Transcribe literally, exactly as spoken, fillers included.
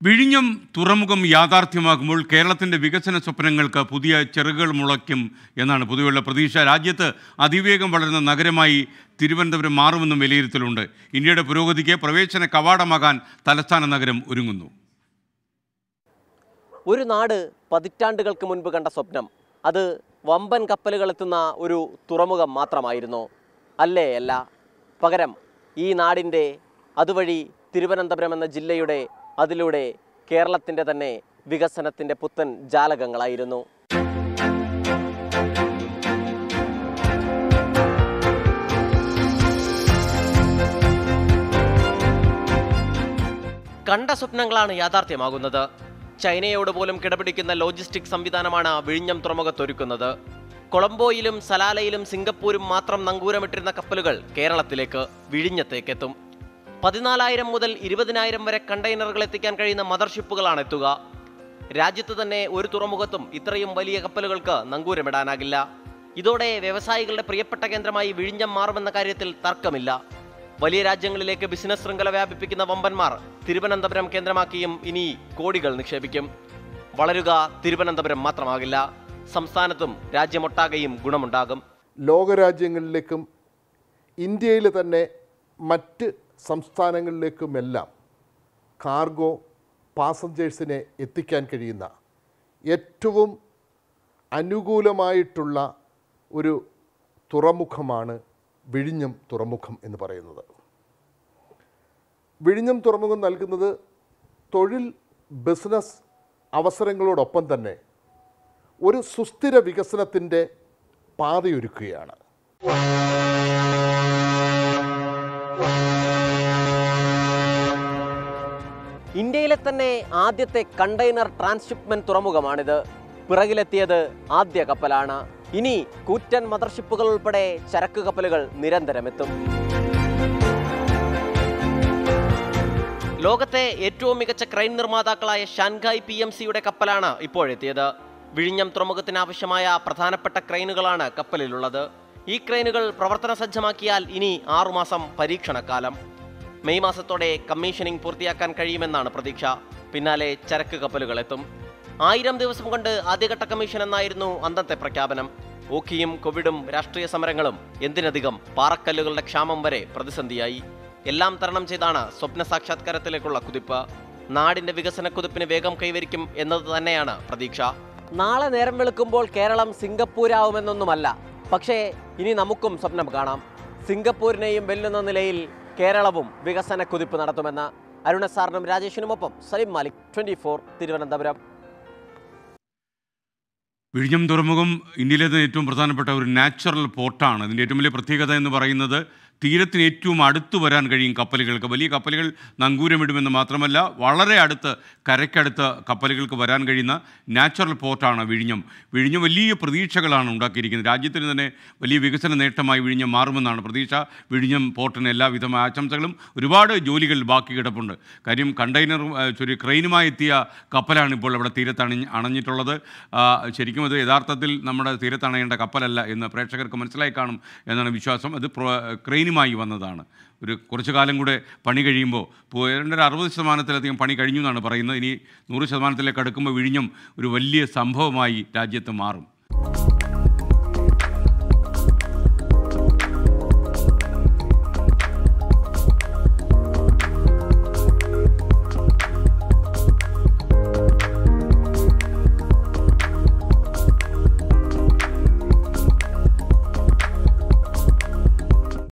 വിഴിഞ്ഞം തുറമുഖം യാഥാർത്ഥ്യമാകുമ്പോൾ കേരളത്തിൻ്റെ വികസന സ്വപ്നങ്ങൾക്ക് പുതിയ ചെറുകൾ മുളയ്ക്കും എന്നാണ് പൊതുവെയുള്ള പ്രതീക്ഷ. രാജ്യത്ത് അതിവേഗം വളരുന്ന നഗരമായി തിരുവനന്തപുരം മാറുമെന്നും വിലയിരുത്തലുണ്ട്. ഇന്ത്യയുടെ പുരോഗതിക്ക് പ്രവേശന കവാടമാകാൻ തലസ്ഥാന നഗരം ഒരുങ്ങുന്നു. ഒരു നാട് പതിറ്റാണ്ടുകൾക്ക് മുൻപ് കണ്ട സ്വപ്നം അത് വമ്പൻ കപ്പലുകൾ എത്തുന്ന ഒരു തുറമുഖം മാത്രമായിരുന്നു. അല്ലേ അല്ല, പകരം ഈ നാടിൻ്റെ അതുവഴി തിരുവനന്തപുരം എന്ന ജില്ലയുടെ അതിലൂടെ കേരളത്തിൻ്റെ തന്നെ വികസനത്തിൻ്റെ പുത്തൻ ജാലകങ്ങളായിരുന്നു. കണ്ട സ്വപ്നങ്ങളാണ് യാഥാർത്ഥ്യമാകുന്നത്. ചൈനയോട് പോലും കിടപിടിക്കുന്ന ലോജിസ്റ്റിക് സംവിധാനമാണ് വിഴിഞ്ഞം തുറമുഖത്തൊരുക്കുന്നത്. കൊളംബോയിലും സലാലയിലും സിംഗപ്പൂരും മാത്രം നങ്കൂരമിട്ടിരുന്ന കപ്പലുകൾ കേരളത്തിലേക്ക് വിഴിഞ്ഞത്തേക്കെത്തും. പതിനാലായിരം മുതൽ ഇരുപതിനായിരം വരെ കണ്ടെയ്നറുകൾ എത്തിക്കാൻ കഴിയുന്ന മദർഷിപ്പുകളാണ് എത്തുക. രാജ്യത്ത് തന്നെ ഒരു തുറമുഖത്തും ഇത്രയും വലിയ കപ്പലുകൾക്ക് നങ്കൂരമിടാനാകില്ല. ഇതോടെ വ്യവസായികളുടെ പ്രിയപ്പെട്ട കേന്ദ്രമായി വിഴിഞ്ഞം മാറുമെന്ന കാര്യത്തിൽ തർക്കമില്ല. വലിയ രാജ്യങ്ങളിലേക്ക് ബിസിനസ് ശൃംഖല വ്യാപിപ്പിക്കുന്ന വമ്പന്മാർ തിരുവനന്തപുരം കേന്ദ്രമാക്കിയും ഇനി കോടികൾ നിക്ഷേപിക്കും. വളരുക തിരുവനന്തപുരം മാത്രമാകില്ല, സംസ്ഥാനത്തും രാജ്യമൊട്ടാകെയും ഗുണമുണ്ടാകും. ലോകരാജ്യങ്ങളിലേക്കും ഇന്ത്യയിൽ തന്നെ മറ്റ് സംസ്ഥാനങ്ങളിലേക്കുമെല്ലാം കാർഗോ പാസഞ്ചേഴ്സിനെ എത്തിക്കാൻ കഴിയുന്ന ഏറ്റവും അനുകൂലമായിട്ടുള്ള ഒരു തുറമുഖമാണ് വിഴിഞ്ഞം തുറമുഖം എന്ന് പറയുന്നത്. വിഴിഞ്ഞം തുറമുഖം നൽകുന്നത് തൊഴിൽ ബിസിനസ് അവസരങ്ങളോടൊപ്പം തന്നെ ഒരു സുസ്ഥിര വികസനത്തിൻ്റെ പാതയൊരുക്കുകയാണ്. ഇന്ത്യയിലെ തന്നെ ആദ്യത്തെ കണ്ടെയ്നർ ട്രാൻസ്ഷിപ്മെന്റ് തുറമുഖമാണിത്. പിറകിലെത്തിയത് ആദ്യ കപ്പലാണ്. ഇനി കൂറ്റൻ മദർഷിപ്പുകൾ ഉൾപ്പെടെ ചരക്ക് കപ്പലുകൾ നിരന്തരമെത്തും. ലോകത്തെ ഏറ്റവും മികച്ച ക്രെയിൻ നിർമ്മാതാക്കളായ ഷാൻഘായ് പി എം സിയുടെ കപ്പലാണ് ഇപ്പോഴെത്തിയത്. വിഴിഞ്ഞം തുറമുഖത്തിന് ആവശ്യമായ പ്രധാനപ്പെട്ട ക്രെയിനുകളാണ് കപ്പലിലുള്ളത്. ഈ ക്രെയിനുകൾ പ്രവർത്തന സജ്ജമാക്കിയാൽ ഇനി ആറുമാസം പരീക്ഷണക്കാലം. മെയ് മാസത്തോടെ കമ്മീഷനിങ് പൂർത്തിയാക്കാൻ കഴിയുമെന്നാണ് പ്രതീക്ഷ. പിന്നാലെ ചരക്ക് കപ്പലുകൾ എത്തും. ആയിരം ദിവസം കൊണ്ട് ആദ്യഘട്ട കമ്മീഷൻ എന്നായിരുന്നു അന്നത്തെ പ്രഖ്യാപനം. ഓഖിയും കോവിഡും രാഷ്ട്രീയ സമരങ്ങളും എന്തിനധികം പാറക്കല്ലുകളുടെ ക്ഷാമം വരെ പ്രതിസന്ധിയായി. എല്ലാം തരണം ചെയ്താണ് സ്വപ്ന സാക്ഷാത്കാരത്തിലേക്കുള്ള കുതിപ്പ്. നാടിന്റെ വികസന കുതിപ്പിന് വേഗം കൈവരിക്കും എന്നത് തന്നെയാണ് പ്രതീക്ഷ. നാളെ നേരം വെളുക്കുമ്പോൾ കേരളം സിംഗപ്പൂരാവുമെന്നൊന്നുമല്ല, പക്ഷേ ഇനി നമുക്കും സ്വപ്നം കാണാം. സിംഗപ്പൂരിനെയും വെല്ലുന്ന നിലയിൽ കേരളവും വികസന കുതിപ്പ് നടത്തുമെന്ന്. അരുണ സാറിനും രാജേഷിനുമൊപ്പം സലിം മാലിക്, ട്വന്റി ഫോർ, തിരുവനന്തപുരം. വിഴിഞ്ഞം തുറമുഖം ഇന്ത്യയിലെ ഏറ്റവും പ്രധാനപ്പെട്ട ഒരു നാച്ചുറൽ പോർട്ടാണ്. അതിൻ്റെ ഏറ്റവും വലിയ പ്രത്യേകത എന്ന് പറയുന്നത് തീരത്തിന് ഏറ്റവും അടുത്ത് വരാൻ കഴിയും കപ്പലുകൾക്ക്. വലിയ കപ്പലുകൾ നങ്കൂരമിടുമെന്ന് മാത്രമല്ല, വളരെ അടുത്ത് കരയ്ക്കടുത്ത് കപ്പലുകൾക്ക് വരാൻ കഴിയുന്ന നാച്ചുറൽ പോർട്ടാണ് വിഴിഞ്ഞം. വിഴിഞ്ഞം വലിയ പ്രതീക്ഷകളാണ് ഉണ്ടാക്കിയിരിക്കുന്നത്. രാജ്യത്തിന് തന്നെ വലിയ വികസന നേട്ടമായി വിഴിഞ്ഞം മാറുമെന്നാണ് പ്രതീക്ഷ. വിഴിഞ്ഞം പോർട്ടിന് എല്ലാവിധ ആശംസകളും. ഒരുപാട് ജോലികൾ ബാക്കി കിടപ്പുണ്ട്. കാര്യം കണ്ടെയ്നർ ഒരു ക്രെയിനുമായി എത്തിയ കപ്പലാണ് ഇപ്പോൾ അവിടെ തീരത്ത് അണി അണഞ്ഞിട്ടുള്ളത്. ശരിക്കും അത് യഥാർത്ഥത്തിൽ നമ്മുടെ തീരത്തണയേണ്ട കപ്പലല്ല എന്ന് പ്രേക്ഷകർക്ക് മനസ്സിലായി കാണും എന്നാണ് വിശ്വാസം. അത് ക്രെയിനുമായി വന്നതാണ്. ഒരു കുറച്ചു കാലം കൂടെ പണി കഴിയുമ്പോൾ ഏതാണ്ട് ഒരു അറുപത് ശതമാനത്തിലധികം പണി കഴിഞ്ഞു എന്നാണ് പറയുന്നത്. ഇനി നൂറ് ശതമാനത്തിലേക്ക് അടുക്കുമ്പോൾ വിഴിഞ്ഞം ഒരു വലിയ സംഭവമായി രാജ്യത്ത് മാറും.